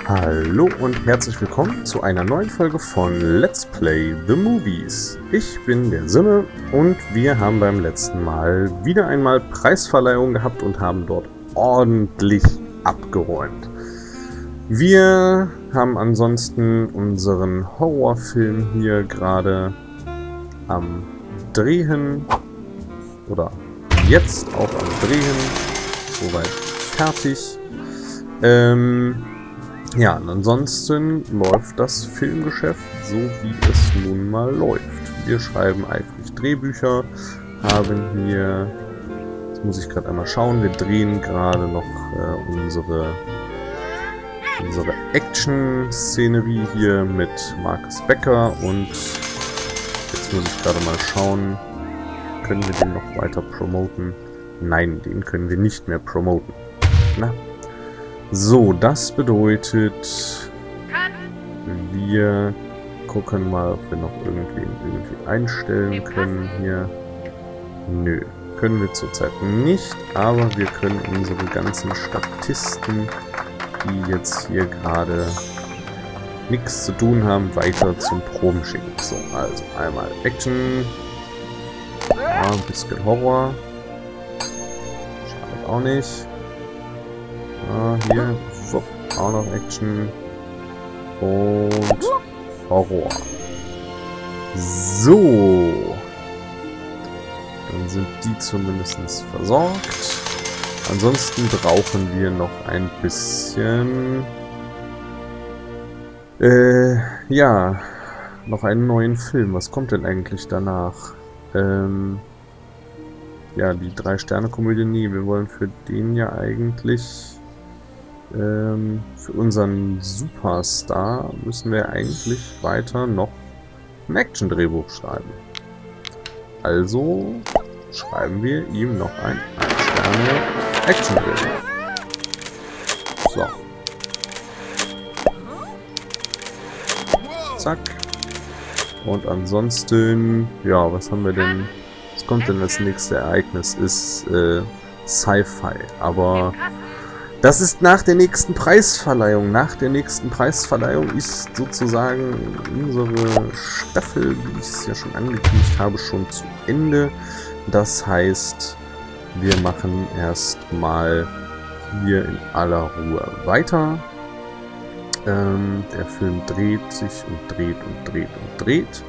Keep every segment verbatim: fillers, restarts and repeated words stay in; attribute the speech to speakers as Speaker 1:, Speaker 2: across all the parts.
Speaker 1: Hallo und herzlich willkommen zu einer neuen Folge von Let's Play The Movies. Ich bin der Simme und wir haben beim letzten Mal wieder einmal Preisverleihung gehabt und haben dort ordentlich abgeräumt. Wir haben ansonsten unseren Horrorfilm hier gerade am Drehen oder jetzt auch am Drehen, soweit fertig. Ähm... Ja, und ansonsten läuft das Filmgeschäft so, wie es nun mal läuft. Wir schreiben eifrig Drehbücher, haben hier, jetzt muss ich gerade einmal schauen, wir drehen gerade noch äh, unsere, unsere Action-Szenerie hier mit Marcus Becker und jetzt muss ich gerade mal schauen, können wir den noch weiter promoten? Nein, den können wir nicht mehr promoten. Na? So, das bedeutet, wir gucken mal, ob wir noch irgendwen irgendwie einstellen können hier. Nö, können wir zurzeit nicht, aber wir können unsere ganzen Statisten, die jetzt hier gerade nichts zu tun haben, weiter zum Proben schicken. So, also einmal Action, ja, ein bisschen Horror, schadet auch nicht. Ah, hier, so, auch noch Action und Horror. So, dann sind die zumindest versorgt. Ansonsten brauchen wir noch ein bisschen, äh, ja, noch einen neuen Film. Was kommt denn eigentlich danach? Ähm, ja, die Drei-Sterne-Komödie, nee, wir wollen für den ja eigentlich... Ähm, für unseren Superstar müssen wir eigentlich weiter noch ein Action-Drehbuch schreiben. Also schreiben wir ihm noch ein Ein-Sterne-Action-Drehbuch. So. Zack. Und ansonsten, ja, was haben wir denn? Was kommt denn als nächstes Ereignis? Ist äh, Sci-Fi. Aber das ist nach der nächsten Preisverleihung. Nach der nächsten Preisverleihung ist sozusagen unsere Staffel, wie ich es ja schon angekündigt habe, schon zu Ende. Das heißt, wir machen erstmal hier in aller Ruhe weiter. Ähm, der Film dreht sich und dreht und dreht und dreht.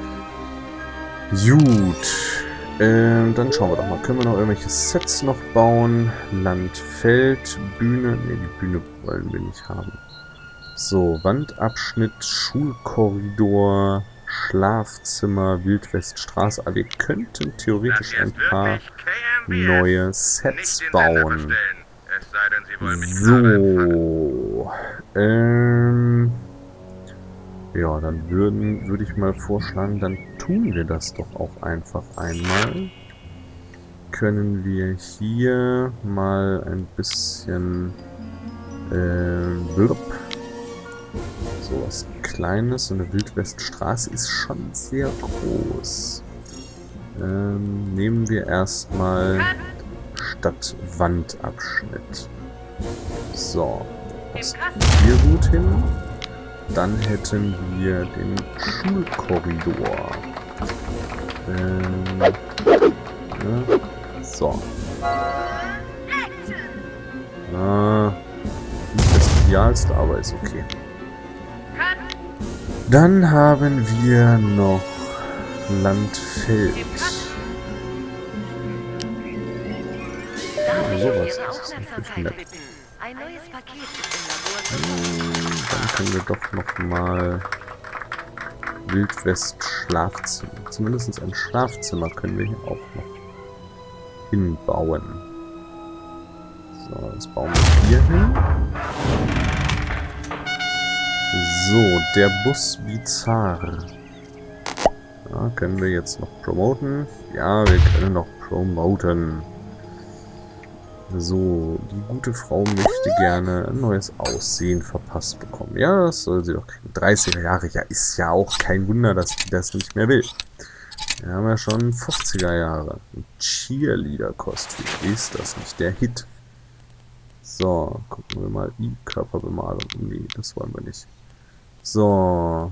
Speaker 1: Gut. Ähm, dann schauen wir doch mal. Können wir noch irgendwelche Sets noch bauen? Land, Feld, Bühne. Ne, die Bühne wollen wir nicht haben. So, Wandabschnitt, Schulkorridor, Schlafzimmer, Wildweststraße. Aber wir könnten theoretisch ein paar neue Sets bauen. So. Ähm... Ja, dann würden, würde ich mal vorschlagen, dann tun wir das doch auch einfach einmal. Können wir hier mal ein bisschen äh, Wirb. So was Kleines. So eine Wildweststraße ist schon sehr groß. Ähm, nehmen wir erstmal statt Wandabschnitt. So, das hier gut hin. Dann hätten wir den Schulkorridor. Ähm, ja, so. Ah, nicht das Idealste, aber ist okay. Dann haben wir noch Landfeld. Ja, sowas. Das ist natürlich nett.
Speaker 2: Ein neues Paket ist im Labor.
Speaker 1: Dann können wir doch noch mal Wildwest Schlafzimmer. Zumindest ein Schlafzimmer können wir hier auch noch hinbauen. So, das bauen wir hier hin. So, der Bus Bizarre. Ja, können wir jetzt noch promoten? Ja, wir können noch promoten. So, die gute Frau möchte gerne ein neues Aussehen verpasst bekommen. Ja, das soll sie doch kriegen. dreißiger Jahre, ja, ist ja auch kein Wunder, dass die das nicht mehr will. Wir haben ja schon fünfziger Jahre. Ein Cheerleader-Kostüm. Ist das nicht der Hit? So, gucken wir mal. Die Körperbemalung. Nee, das wollen wir nicht. So.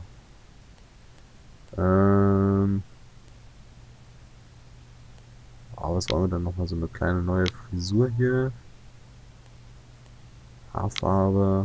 Speaker 1: Ähm. Oh, was wollen wir dann nochmal? So eine kleine neue Frisur hier. Haarfarbe.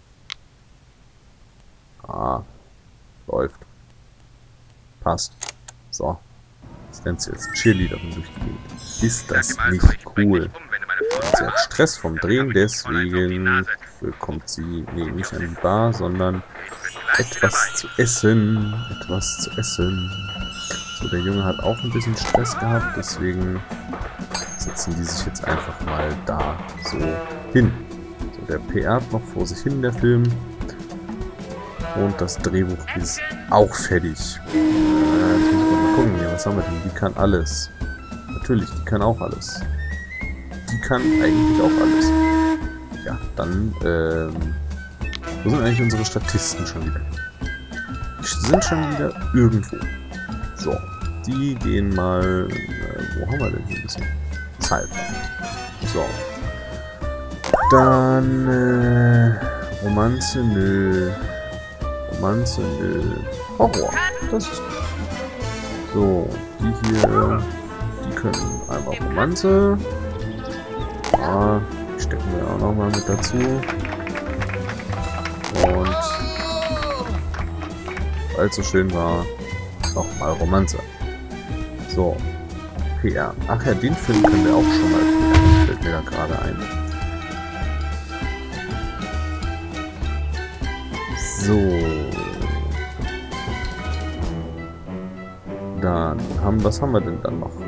Speaker 1: Ah. Läuft. Passt. So. Jetzt rennt sie jetzt Cheerleaderin durch die Gegend. Ist das nicht cool? Sie hat Stress vom Drehen, deswegen bekommt sie, nee, nicht an die Bar, sondern etwas zu essen. Etwas zu essen. So, der Junge hat auch ein bisschen Stress gehabt, deswegen setzen die sich jetzt einfach mal da so hin. So, der P R noch vor sich hin, der Film. Und das Drehbuch ist auch fertig. Äh, jetzt muss ich mal gucken hier, was haben wir denn? Die kann alles. Natürlich, die kann auch alles. Die kann eigentlich auch alles. Ja, dann, ähm... wo sind eigentlich unsere Statisten schon wieder? Die sind schon wieder irgendwo. So, die gehen mal... Äh, wo haben wir denn hier ein bisschen? Zeit. So. Dann, äh... Romanze, nö. Romanze, nö. Horror. Das ist gut. So, die hier... Die können einmal Romanze. Ja, die stecken wir auch nochmal mit dazu. Und... weil es so schön war, nochmal Romanze. So. P R. Ach ja, den Film können wir auch schon mal P R. Fällt mir da gerade ein. So. Dann haben, was haben wir denn dann noch?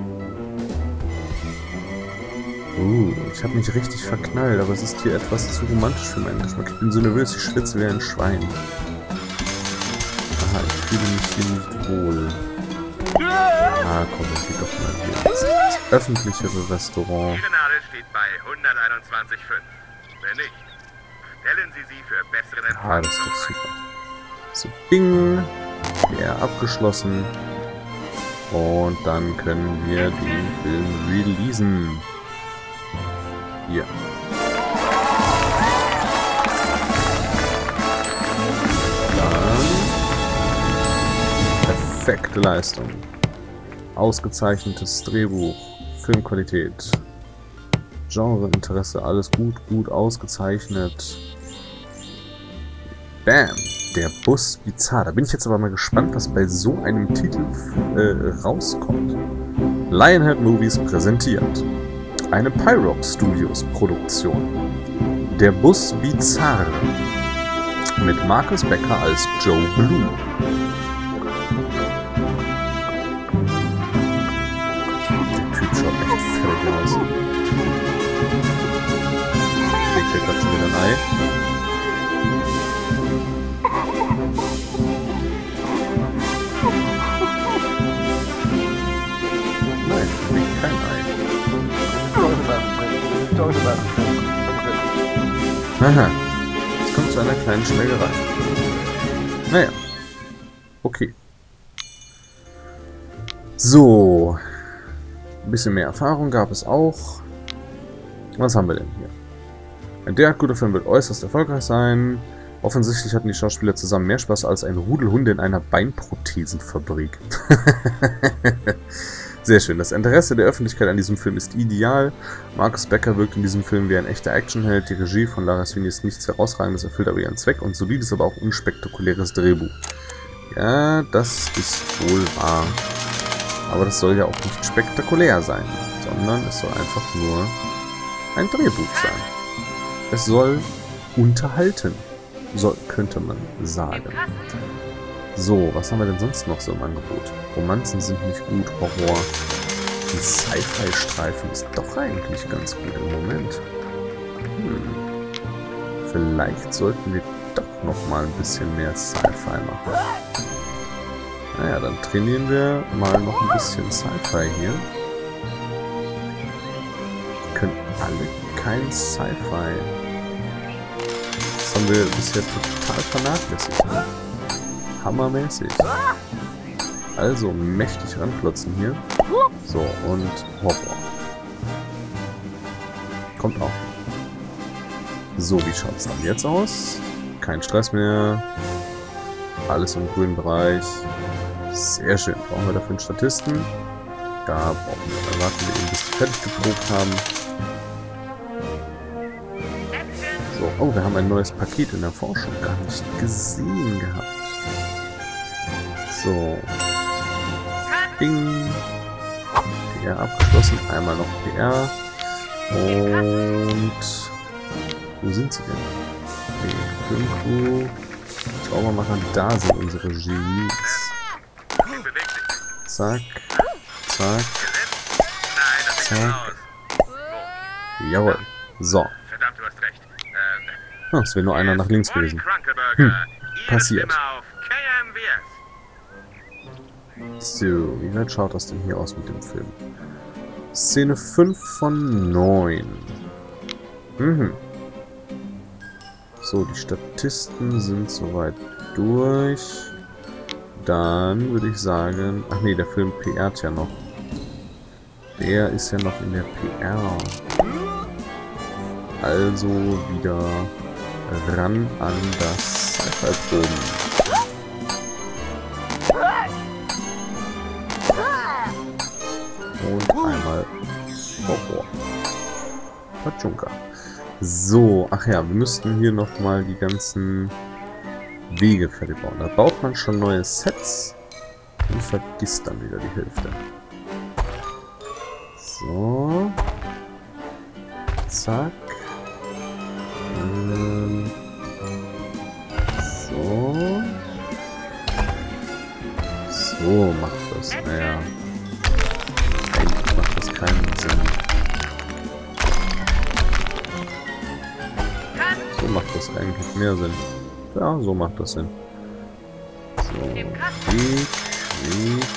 Speaker 1: Uh, ich habe mich richtig verknallt, aber es ist hier etwas zu romantisch für meinen Geschmack. Ich bin so nervös, ich schwitze wie ein Schwein. Aha, ich fühle mich hier nicht wohl. Ah, komm, ich gehe doch mal hier. Das, das öffentlichere Restaurant.
Speaker 3: Ihre Nadel steht bei hunderteinundzwanzig Komma fünf. Wenn nicht, stellen Sie sie für besseren Empfang.
Speaker 1: Ah, das ist doch super. So, bing. Ja, abgeschlossen. Und dann können wir den Film releasen. Hier. Dann. Perfekte Leistung. Ausgezeichnetes Drehbuch. Filmqualität. Genreinteresse. Alles gut, gut ausgezeichnet. Bam. Der Bus Bizarre. Da bin ich jetzt aber mal gespannt, was bei so einem Titel äh, rauskommt. Lionhead Movies präsentiert. Eine Pyrox Studios Produktion. Der Bus Bizarre. Mit Marcus Becker als Joe Blue. Der Typ schaut echt fertig aus. Legt der gerade schon wieder ein Ei. Nein, er legt kein Ei. Aha. Es kommt zu einer kleinen Schlägerei. Naja. Okay. So. Ein bisschen mehr Erfahrung gab es auch. Was haben wir denn hier? Ein derart guter Film wird äußerst erfolgreich sein. Offensichtlich hatten die Schauspieler zusammen mehr Spaß als ein Rudel Hunde in einer Beinprothesenfabrik. Sehr schön. Das Interesse der Öffentlichkeit an diesem Film ist ideal. Marcus Becker wirkt in diesem Film wie ein echter Actionheld. Die Regie von Lara Sweeney ist nichts Herausragendes, erfüllt aber ihren Zweck und solides, aber auch unspektakuläres Drehbuch. Ja, das ist wohl wahr. Aber das soll ja auch nicht spektakulär sein, sondern es soll einfach nur ein Drehbuch sein. Es soll unterhalten, soll, könnte man sagen. So, was haben wir denn sonst noch so im Angebot? Romanzen sind nicht gut, Horror. Ein Sci-Fi-Streifen ist doch eigentlich ganz gut im Moment. Hm. Vielleicht sollten wir doch noch mal ein bisschen mehr Sci-Fi machen. Naja, dann trainieren wir mal noch ein bisschen Sci-Fi hier. Die können alle kein Sci-Fi. Das haben wir bisher total vernachlässigt, ne? Hammermäßig. Also mächtig ranklotzen hier. So, und Horror. Kommt auch. So, wie schaut es dann jetzt aus? Kein Stress mehr. Alles im grünen Bereich. Sehr schön. Brauchen wir dafür einen Statisten? Da brauchen wir. Dann warten wir eben, bis die fertig geprobt haben. So, oh, wir haben ein neues Paket in der Forschung gar nicht gesehen gehabt. So. Bing. P R abgeschlossen. Einmal noch P R. Und... Wo sind sie denn? Okay, Filmcrew. Zaubermacher, da sind unsere Genies. Zack. Zack. Zack. Jawohl. So.
Speaker 3: Verdammt, du hast recht.
Speaker 1: Oh, es wäre nur einer nach links gewesen. Hm. Passiert. So, wie weit schaut das denn hier aus mit dem Film? Szene fünf von neun. Mhm. So, die Statisten sind soweit durch. Dann würde ich sagen... Ach nee, der Film P R't ja noch. Der ist ja noch in der P R. Also wieder ran an das Sci-Fi-Proben. Und einmal Horror. Pachunka. So, ach ja, wir müssten hier nochmal die ganzen Wege fertig bauen. Da baut man schon neue Sets und vergisst dann wieder die Hälfte. So. Zack. Ähm. So. So macht das. Naja. Eigentlich macht das keinen Sinn. So macht das eigentlich mehr Sinn. Ja, so macht das Sinn. So. Weg, Weg.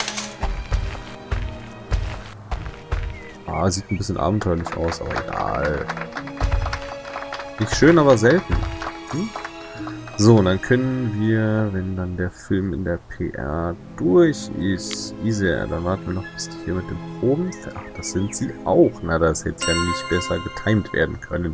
Speaker 1: Ah, sieht ein bisschen abenteuerlich aus, aber egal. Nicht schön, aber selten. Hm? So, und dann können wir, wenn dann der Film in der P R durch ist, easier, dann warten wir noch bis die hier mit den Proben. Ach, das sind sie auch. Na, das hätte ja nicht besser getimt werden können.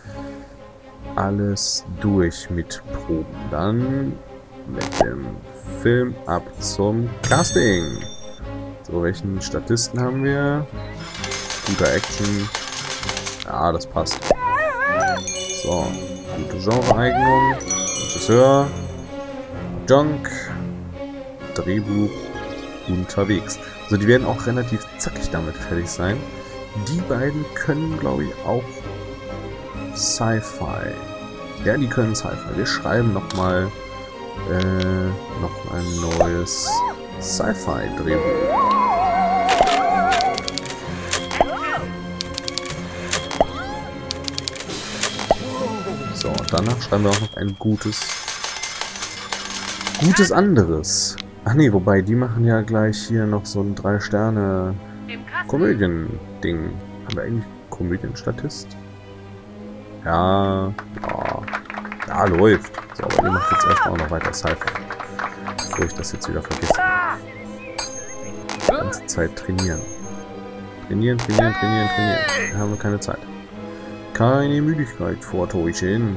Speaker 1: Alles durch mit Proben. Dann mit dem Film ab zum Casting. So, welchen Statisten haben wir? Guter Action. Ja, das passt. So, gute Genreeignung. Regisseur. Junk. Drehbuch. Unterwegs. Also die werden auch relativ zackig damit fertig sein. Die beiden können, glaube ich, auch Sci-Fi. Ja, die können Sci-Fi. Wir schreiben nochmal äh, noch ein neues Sci-Fi-Drehbuch. So, und danach schreiben wir auch noch ein gutes, gutes anderes. Ach nee, wobei, die machen ja gleich hier noch so ein drei Sterne Komödien-Ding. Haben wir eigentlich Komödienstatist? Ja, ja, ja, läuft. So, aber ihr macht jetzt erstmal auch noch weiter Sci-Fi. Bevor ich das jetzt wieder vergesse. Die ganze Zeit trainieren. Trainieren, trainieren, trainieren, trainieren. Da haben wir keine Zeit. Keine Müdigkeit vortäuschen.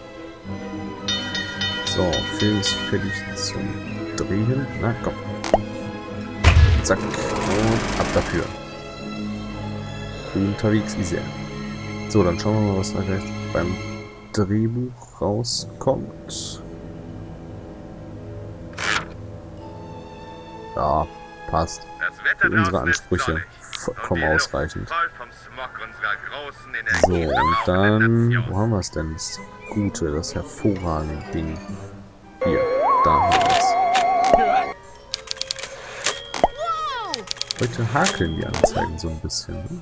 Speaker 1: So, Film ist fertig zum Drehen. Na komm. Zack. Und ab dafür. Unterwegs ist er. So, dann schauen wir mal, was da gleich beim Drehbuch rauskommt. Ja, passt. Für unsere Ansprüche vollkommen ausreichend. So, und dann... Wo haben wir es denn? Das Gute, das hervorragende Ding. Hier, da haben wir es. Heute hakeln die Anzeigen so ein bisschen, ne?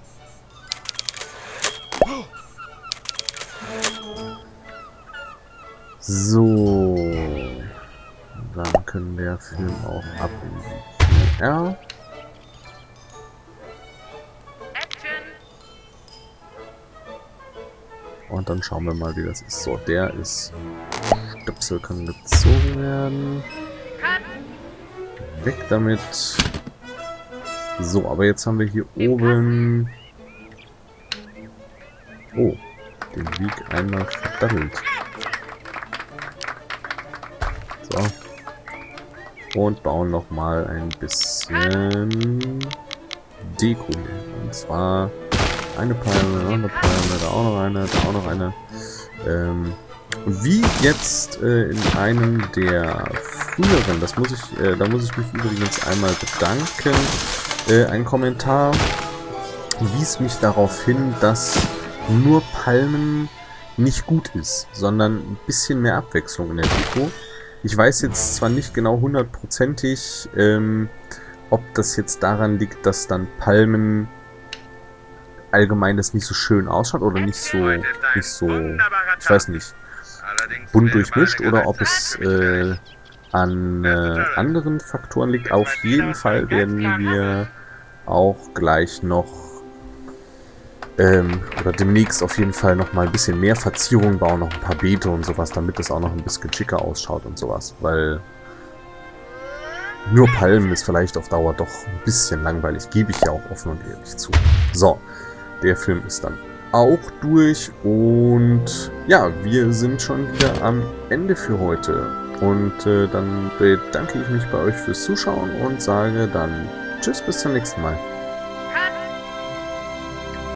Speaker 1: So. Dann können der Film auch ab in die P R. Und dann schauen wir mal, wie das ist. So, der ist... Stöpsel kann gezogen werden. Weg damit. So, aber jetzt haben wir hier oben... Oh, den Weg einmal verdaddelt. So. Und bauen nochmal ein bisschen Deko hier. Und zwar eine Palme, noch eine Palme, da auch noch eine, da auch noch eine. Ähm, und wie jetzt äh, in einem der früheren, das muss ich, äh, da muss ich mich übrigens einmal bedanken, äh, ein Kommentar wies mich darauf hin, dass nur Palmen nicht gut ist, sondern ein bisschen mehr Abwechslung in der Deko. Ich weiß jetzt zwar nicht genau hundertprozentig, ähm, ob das jetzt daran liegt, dass dann Palmen allgemein das nicht so schön ausschaut oder nicht so, nicht so, ich weiß nicht, bunt durchmischt, oder ob es äh, an äh, anderen Faktoren liegt. Auf jeden Fall werden wir auch gleich noch ähm, oder demnächst auf jeden Fall noch mal ein bisschen mehr Verzierung bauen, noch ein paar Beete und sowas, damit das auch noch ein bisschen schicker ausschaut und sowas, weil nur Palmen ist vielleicht auf Dauer doch ein bisschen langweilig, gebe ich ja auch offen und ehrlich zu. So, der Film ist dann auch durch und ja, wir sind schon wieder am Ende für heute und äh, dann bedanke ich mich bei euch fürs Zuschauen und sage dann tschüss, bis zum nächsten Mal.